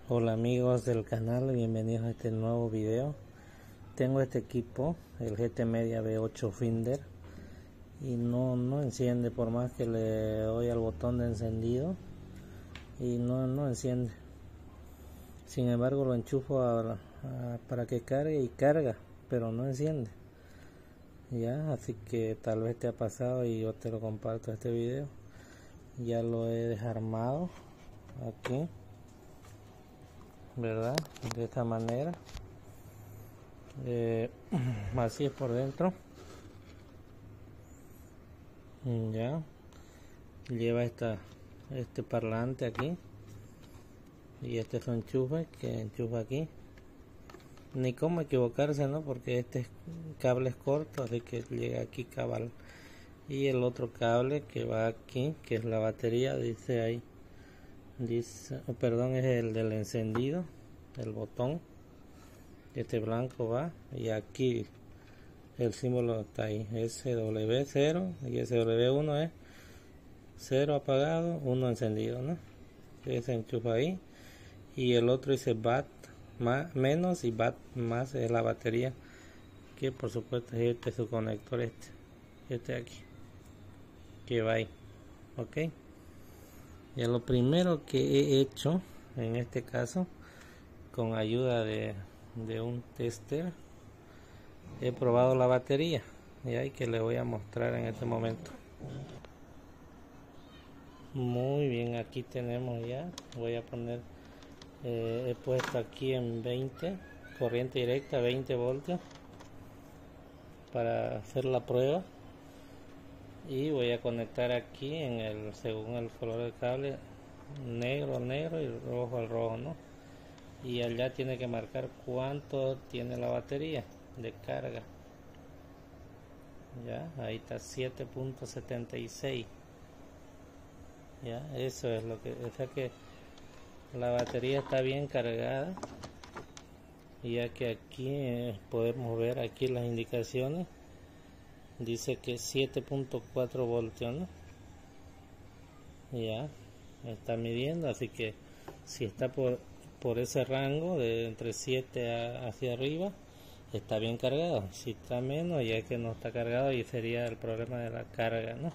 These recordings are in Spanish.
Hola amigos del canal, bienvenidos a este nuevo video. Tengo este equipo, el GT Media V8 Finder, y no enciende por más que le doy al botón de encendido y no enciende. Sin embargo lo enchufo para que cargue y carga, pero no enciende. Ya, así que tal vez te ha pasado y yo te lo comparto este video. Ya lo he desarmado aquí, ¿verdad? De esta manera, así es por dentro. Ya lleva este parlante aquí y este es un enchufe que enchufa aquí. Ni cómo equivocarse, ¿no? Porque este cable es corto, así que llega aquí cabal. Y el otro cable que va aquí, que es la batería, dice ahí, perdón, es el del encendido, el botón. Este blanco va, y aquí el símbolo está ahí, SW0, y SW1 es 0 apagado, 1 encendido, ¿no? Se enchufa ahí. Y el otro dice BAT menos y BAT más, es la batería, que por supuesto es su conector, este aquí, que va ahí, ok. Y lo primero que he hecho en este caso, con ayuda de un tester, he probado la batería, y que le voy a mostrar en este momento. Muy bien, aquí tenemos ya, voy a poner, he puesto aquí en 20, corriente directa 20 voltios para hacer la prueba, y voy a conectar aquí según el color del cable, negro al negro y rojo al rojo, ¿no? Y allá tiene que marcar cuánto tiene la batería de carga. Ya, ahí está 7.76. Ya, eso es lo que, o sea que la batería está bien cargada, ya que aquí podemos ver aquí las indicaciones, dice que 7.4 voltios, ¿no? Ya está midiendo, así que si está por ese rango de entre 7 hacia arriba, está bien cargado. Si está menos, ya es que no está cargado y sería el problema de la carga, ¿no?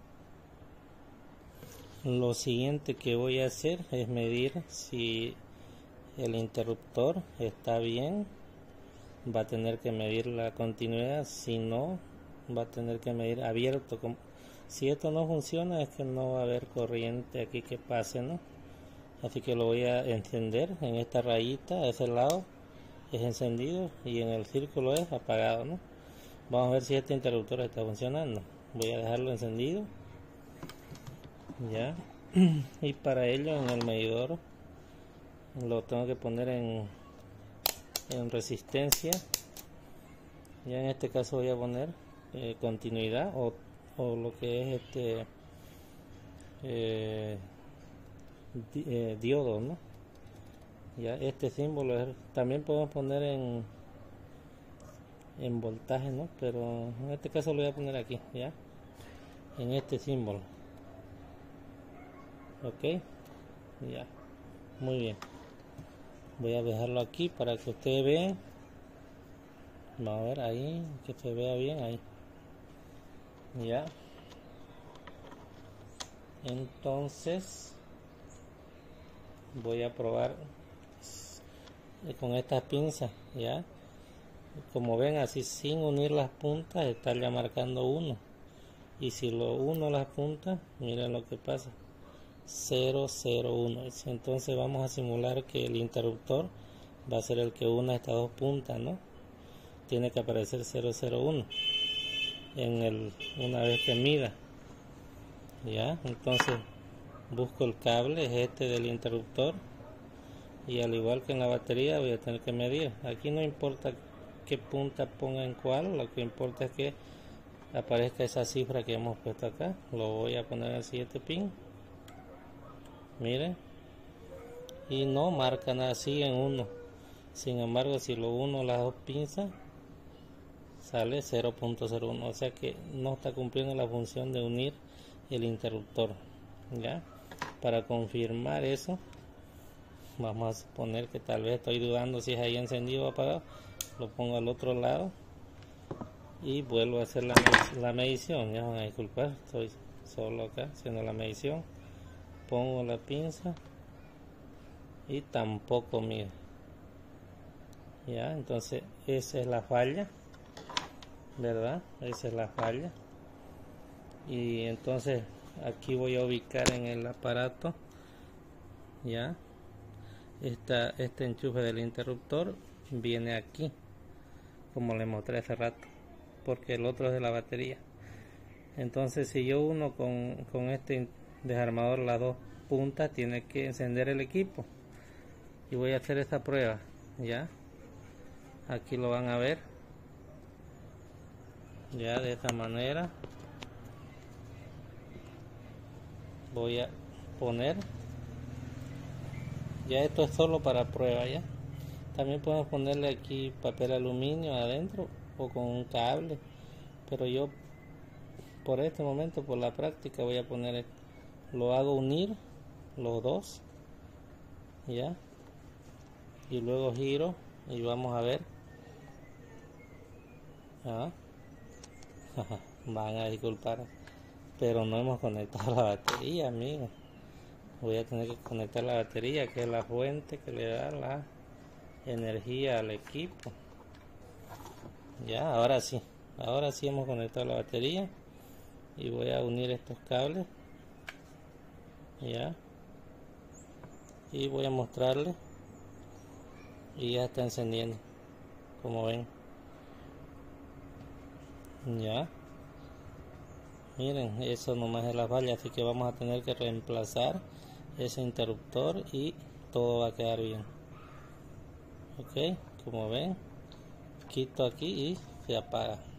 Lo siguiente que voy a hacer es medir si el interruptor está bien. Va a tener que medir la continuidad, si no, va a tener que medir abierto. Si esto no funciona, es que no va a haber corriente aquí que pase, ¿no? Así que lo voy a encender en esta rayita, a ese lado es encendido y en el círculo es apagado, ¿no? Vamos a ver si este interruptor está funcionando. Voy a dejarlo encendido, ya. Y para ello, en el medidor lo tengo que poner en resistencia. Ya en este caso voy a poner continuidad o lo que es diodo, ¿no? Ya este símbolo también podemos poner en voltaje, ¿no? Pero en este caso lo voy a poner aquí, ya, en este símbolo, ok. Ya, muy bien, voy a dejarlo aquí para que ustedes vean. Vamos a ver ahí, que se vea bien ahí, ya. Entonces voy a probar con estas pinzas, ya. Como ven, así sin unir las puntas, está ya marcando 1. Y si lo uno las puntas, miren lo que pasa, 001. Entonces vamos a simular que el interruptor va a ser el que una estas dos puntas, ¿no? Tiene que aparecer 001 una vez que mida. Ya, entonces busco el cable, es este del interruptor, y al igual que en la batería voy a tener que medir. Aquí no importa qué punta ponga en cuál, lo que importa es que aparezca esa cifra que hemos puesto acá. Lo voy a poner en el siguiente pin, miren, y no marca nada, así en 1. Sin embargo, si lo uno las dos pinzas, sale 0.01, o sea que no está cumpliendo la función de unir el interruptor. Ya, para confirmar eso, Vamos a suponer que tal vez estoy dudando si es ahí encendido o apagado. Lo pongo al otro lado y vuelvo a hacer la medición. Ya van a disculpar, estoy solo acá haciendo la medición. Pongo la pinza y tampoco mide. Ya, entonces esa es la falla, ¿verdad? Esa es la falla. Y entonces aquí voy a ubicar en el aparato, ya, este enchufe del interruptor viene aquí, como le mostré hace rato, porque el otro es de la batería. Entonces si yo uno con este desarmador las dos puntas, tiene que encender el equipo. Y voy a hacer esta prueba, ya. Aquí lo van a ver, ya, de esta manera. Voy a poner, ya esto es solo para prueba, ya. También podemos ponerle aquí papel aluminio adentro o con un cable, pero yo por este momento, por la práctica, voy a poner, lo hago unir los dos, ya, y luego giro y vamos a ver. Van a disculpar, pero no hemos conectado la batería, amigos. Voy a tener que conectar la batería, que es la fuente que le da la energía al equipo. Ya, ahora sí hemos conectado la batería y voy a unir estos cables, ya, y voy a mostrarles y ya está encendiendo, como ven. Ya, miren, eso nomás es la falla, así que vamos a tener que reemplazar ese interruptor y todo va a quedar bien. Ok, como ven, quito aquí y se apaga.